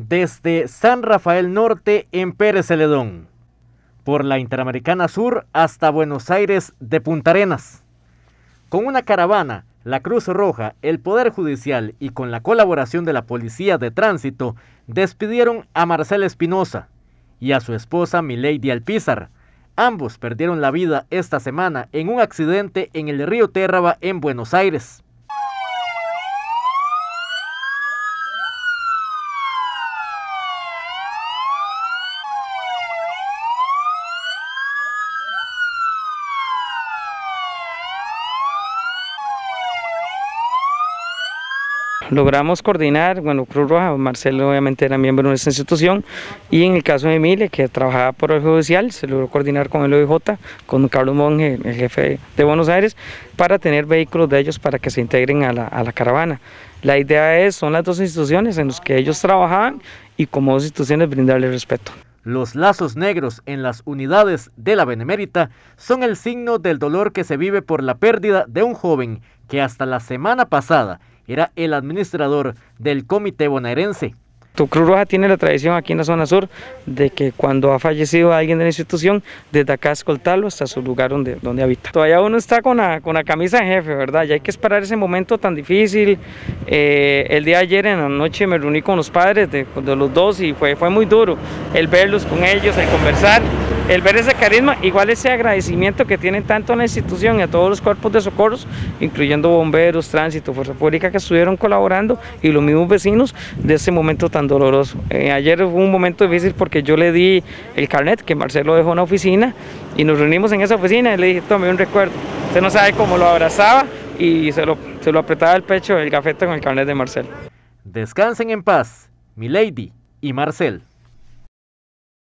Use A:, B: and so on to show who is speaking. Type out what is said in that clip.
A: desde San Rafael Norte en Pérez Celedón, por la Interamericana Sur hasta Buenos Aires de Punta Arenas. Con una caravana, la Cruz Roja, el Poder Judicial y con la colaboración de la Policía de Tránsito, despidieron a Marcel Espinosa y a su esposa Milady Alpizar. Ambos perdieron la vida esta semana en un accidente en el río Térraba en Buenos Aires.
B: Logramos coordinar, Cruz Roja, Marcelo obviamente era miembro de nuestra institución, y en el caso de Emilia, que trabajaba por el judicial, se logró coordinar con el OIJ, con Carlos Monge, el jefe de Buenos Aires, para tener vehículos de ellos para que se integren a la caravana. La idea son las dos instituciones en las que ellos trabajaban y como dos instituciones brindarles respeto.
A: Los lazos negros en las unidades de la Benemérita son el signo del dolor que se vive por la pérdida de un joven que hasta la semana pasada era el administrador del comité bonaerense.
B: Cruz Roja tiene la tradición aquí en la zona sur de que cuando ha fallecido alguien de la institución, desde acá escoltarlo hasta su lugar donde habita. Todavía uno está con la camisa de jefe, ¿verdad? Ya hay que esperar ese momento tan difícil. El día de ayer en la noche me reuní con los padres de los dos y fue muy duro el verlos con ellos, el conversar, el ver ese carisma, igual ese agradecimiento que tienen tanto a la institución y a todos los cuerpos de socorros, incluyendo bomberos, tránsito, fuerza pública, que estuvieron colaborando, y los mismos vecinos de ese momento tan doloroso. Ayer fue un momento difícil porque yo le di el carnet que Marcelo dejó en la oficina y nos reunimos en esa oficina y le dije: tome un recuerdo. Usted no sabe cómo lo abrazaba y se lo apretaba al pecho el gafete con el carnet de Marcelo.
A: Descansen en paz, Milady y Marcel.